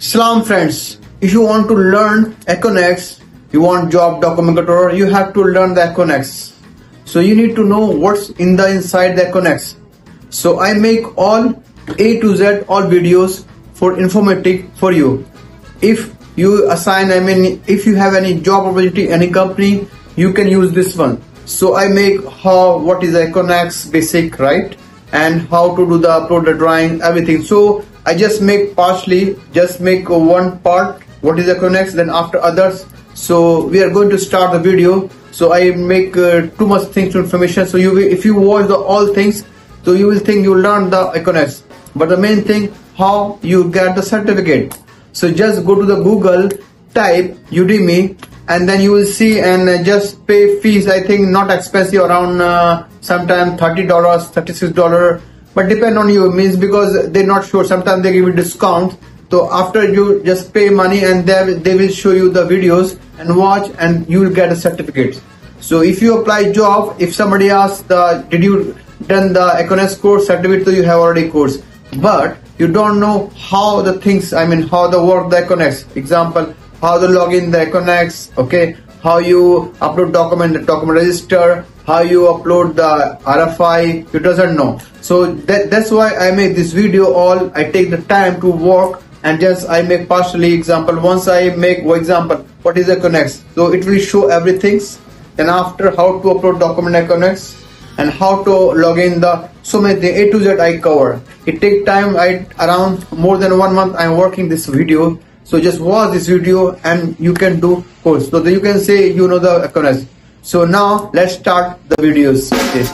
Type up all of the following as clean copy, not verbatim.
Salam friends, if you want to learn Aconex, you want job document controller, you have to learn the Aconex. So you need to know what's inside the Aconex. So I make all A to Z, all videos for informatic for you. If you assign, if you have any job opportunity, any company, you can use this one. So I make what is the Aconex basic, right? And how to do the upload the drawing, everything. So I just make one part, what is Aconex, then after others. So we are going to start the video. So I make too much things to information. So if you watch all things, so you will think you learn the Aconex. But the main thing, how you get the certificate. So just go to the Google, type Udemy, and then you will see, and just pay fees. I think not expensive, around sometimes $30, $36, but depend on you, means because they're not sure, sometimes they give you discount. So after you just pay money, and they will show you the videos and watch, and you will get a certificate. So if you apply job, if somebody asks did you done the Aconex course certificate, so you have already course, but you don't know how the things, how the work the Aconex. Example, how to log in the Aconex, okay, how you upload the document register, how you upload the RFI, you doesn't know. So that's why I make this video. I take the time to work, and just I make partially example. Once I make, for example, what is Aconex, so it will show everything. Then after, how to upload document Aconex, and how to log in the so many things, A to Z I cover. It take time, around more than 1 month I'm working this video. So just watch this video and you can do course, so that you can say you know the Aconex. So now let's start the videos. Okay.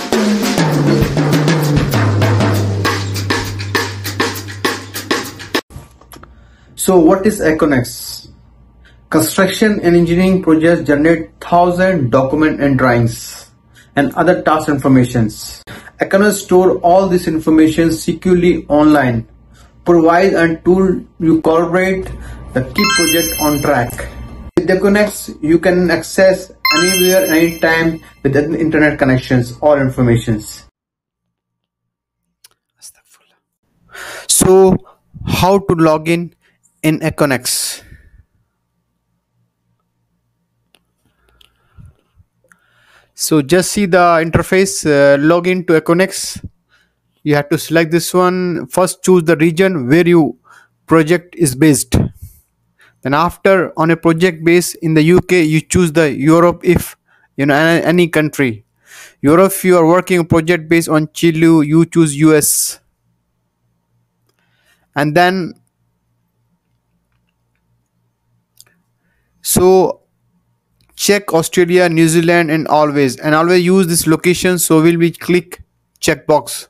So what is Aconex? Construction and engineering projects generate 1,000 documents and drawings and other task informations. Aconex store all this information securely online, provide and tool you collaborate the key project on track. With Aconex, you can access anywhere, anytime with internet connections, all informations. So how to log in Aconex? So just see the interface, log in to Aconex. You have to select this one. First choose the region where your project is based. Then after, on a project base in the UK, you choose the Europe. If you know any country. Europe, if you are working a project based on Chile, you choose US. And then so check Australia, New Zealand, and always use this location. So will we click checkbox.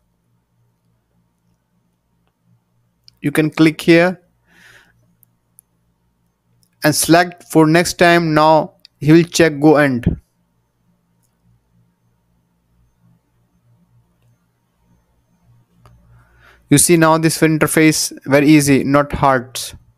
You can click here and select for next time. Now he will check go end. You see now this interface very easy, not hard.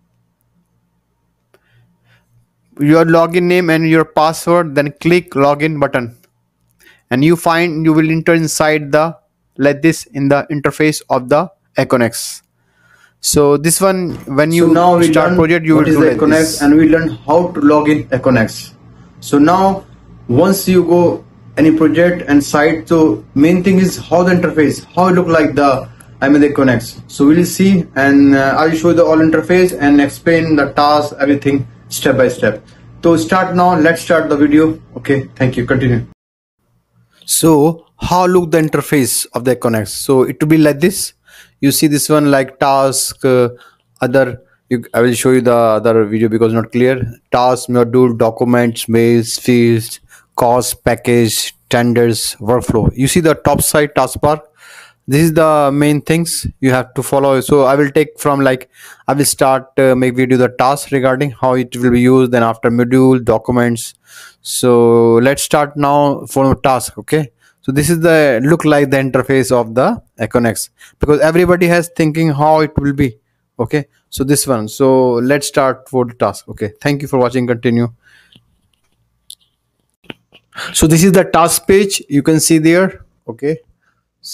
Your login name and your password, then click login button, and you will enter inside the like this in the interface of the Aconex. So this one, when you now start project, you will do like Aconex, and we learn how to log in Aconex. So now once you go any project and site, so main thing is how the interface, how it look like the Aconex. So we'll see, and I'll show the all interface and explain the task, everything step by step. So start now. Let's start the video. Okay, thank you. Continue. So how look the interface of the Aconex? So it will be like this. You see this one like task, I will show you the other video because not clear. Task, module, documents, mails, fields, cost, package, tenders, workflow. You see the top side taskbar. This is the main things you have to follow. So I will take from I will start make video the task regarding how it will be used, then after module, documents. So let's start now for task. Okay, so this is the look like the interface of the Aconex, because everybody has thinking how it will be. Okay, so this one. So let's start for the task. Okay, thank you for watching. Continue. So this is the task page, you can see there. Okay,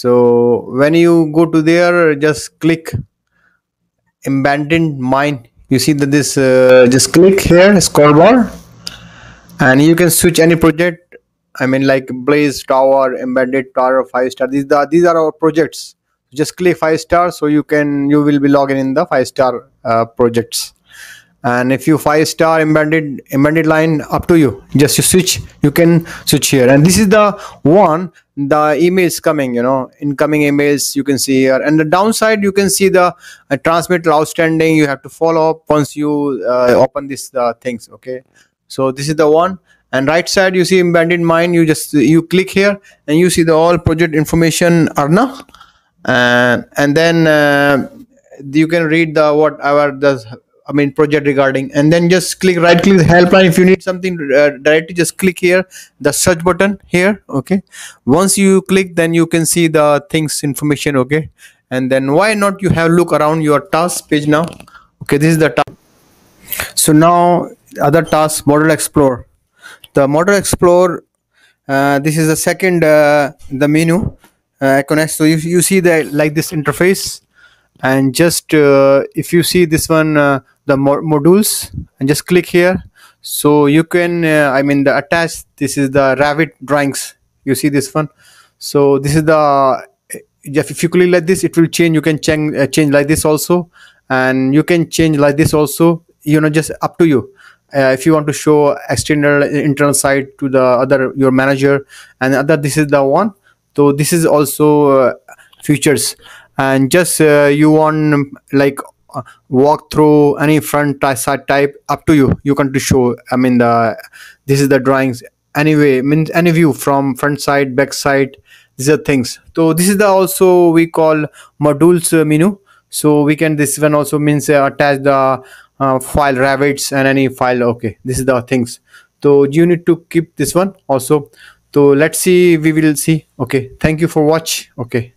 so when you go to there, just click abandoned mine you see that this just click here scroll bar, and you can switch any project. I mean, like Blaze Tower, Embedded Tower, 5 star. These are our projects. Just click 5 star, so you will be logging in the 5 star projects. And if you 5 star embedded line, up to you, just you switch, you can switch here. And this is the one, the emails coming, incoming emails you can see here. And the downside, you can see the transmit outstanding, you have to follow up once you open this things. Okay, so this is the one. And right side you see embedded mine, you click here and you see the all project information arna. And then you can read the whatever the project regarding. And then just click right click the helpline. If you need something directly, just click here the search button here. Okay, once you click, then you can see the things information. Okay, and then why not you have look around your task page now. Okay, this is the task. So now other task, model explore. The model explore, this is the second the menu, Aconex. So you see the like this interface, and just if you see this one, the modules, and just click here. So you can the attach, this is the Revit drawings, you see this one. So this is the if you click like this, it will change. You can change like this also, and you can change like this also, just up to you. If you want to show external internal side to the other your manager and other, this is the one. So this is also features. And just you want like walk through any front side type, up to you, you can to show. This is the drawings anyway, means any view from front side, back side, these are things. So this is the also we call modules menu. So we can, this one also means attach the file Revits and any file. Okay, this is the things. So you need to keep this one also. So let's see, we will see. Okay, thank you for watch. Okay,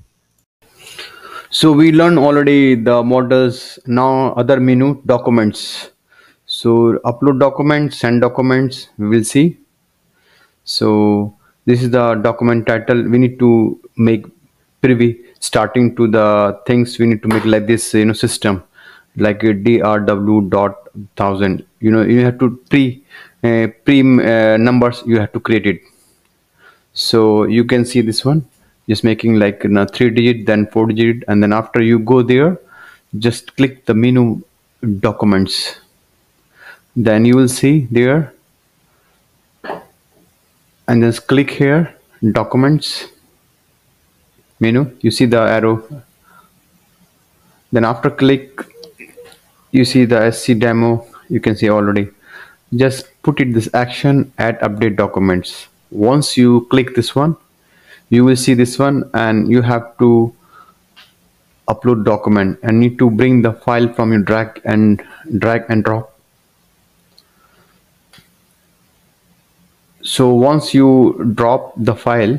so we learned already the models. Now other menu, documents. So upload documents, send documents, we will see. So this is the document title. We need to make privy starting to the things. We need to make like this, system, like a drw dot 1000. You have to pre numbers, you have to create it. So you can see this one, just making like 3-digit, then 4-digit, and then after you go there, just click the menu documents. Then you will see there, and just click here documents menu. You see the arrow. Then after click, you see the SC demo. You can see already. Just put it this action, add update documents. Once you click this one, you will see this one, and you have to upload document and need to bring the file from your drag and drop. So once you drop the file,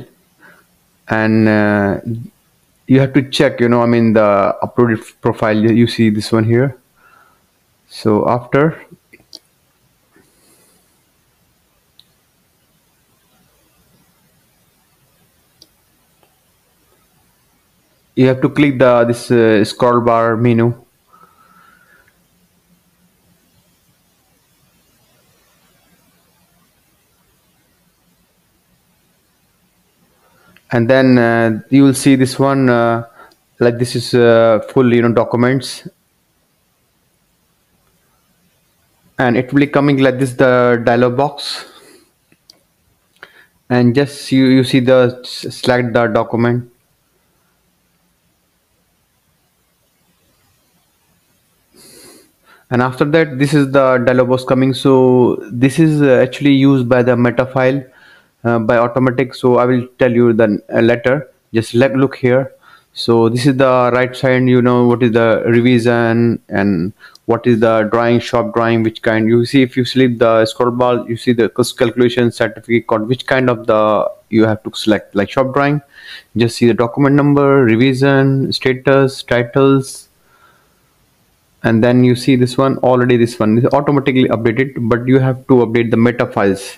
and you have to check, the uploaded profile. You see this one here. So after, you have to click this scroll bar menu, and then you will see this one, like this is full documents, and it will be coming like this, the dialog box. And just you see the select the document, and after that, this is the dialog box coming. So this is actually used by the meta file by automatic. So I will tell you the letter. Just look here. So this is the right side, what is the revision and what is the drawing, shop drawing, which kind. You see, if you select the scroll bar, you see the calculation certificate code, which kind of the you have to select, like shop drawing. Just see the document number, revision, status, titles, and then you see this one. Already this one is automatically updated, but you have to update the meta files.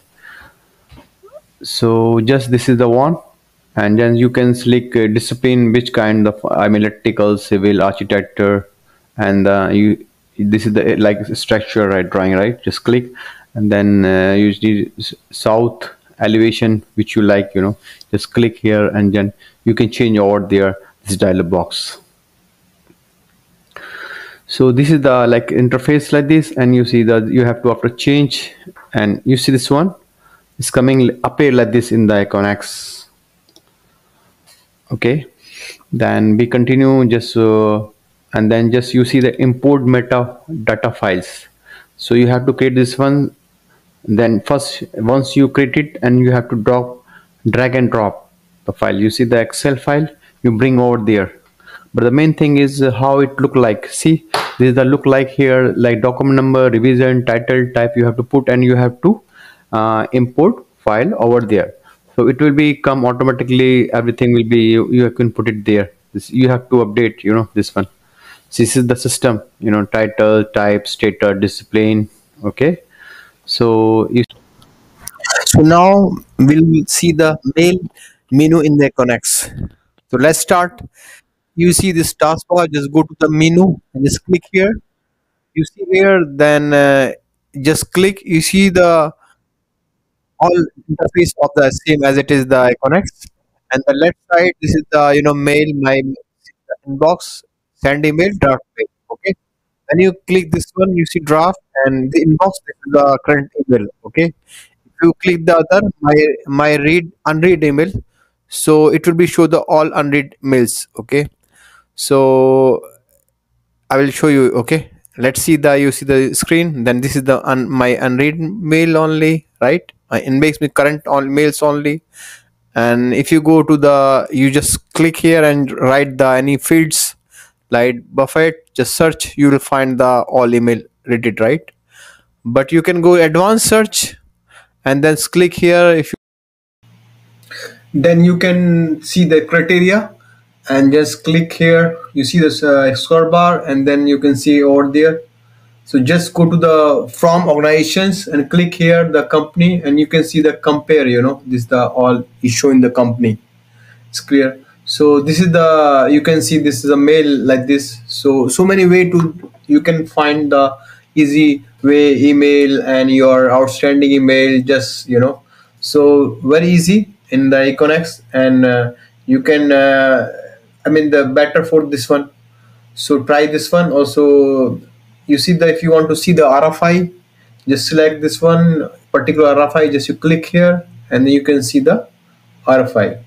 So just this is the one, and then you can select discipline, which kind of electrical, civil, architecture, and this is the like structure, right, drawing, right? Just click, and then you need south elevation which you like, just click here, and then you can change over there this dialog box. So this is the like interface like this, and you see that you have to after change, and you see this one is coming appear like this in the Aconex. Okay, then we continue just and then just you see the import meta data files. So you have to create this one. Then first, once you create it, and you have to drag and drop the file. You see the Excel file, you bring over there. But the main thing is how it look like. See, this is the look like here, like document number, revision, title, type you have to put, and you have to import file over there. So it will be come automatically. Everything will be you can put it there. You have to update. This one. This is the system. Title, type, status, discipline. Okay. So you So now we'll see the mail menu in the Aconex. So let's start. You see this taskbar, just go to the menu and just click here. You see here, then just click. You see the all interface of the same as it is the Aconex. And the left side, this is the mail, my inbox, send email, draft mail. Okay. When you click this one, you see draft and the inbox. This is the current email. Okay. If you click the other, my read unread email, so it will be show the all unread mails. Okay. So I will show you. Okay, let's see the you see the screen. Then this is the my unread mail only, right? My inbox me current on mails only. And if you go to the, you just click here and write the any fields like Buffett, just search, you will find the all email read it, right? But you can go advanced search and then click here. If then you can see the criteria and just click here, you see this score bar, and then you can see over there. So just go to the from organizations and click here the company, and you can see the compare, this the all is showing the company. It's clear. So this is the, you can see this is a mail like this. So many way to, you can find the easy way email and your outstanding email, just so very easy in the Aconex. And you can the better for this one, so try this one also. You see that if you want to see the RFI, just select this one particular RFI, just you click here, and then you can see the RFI.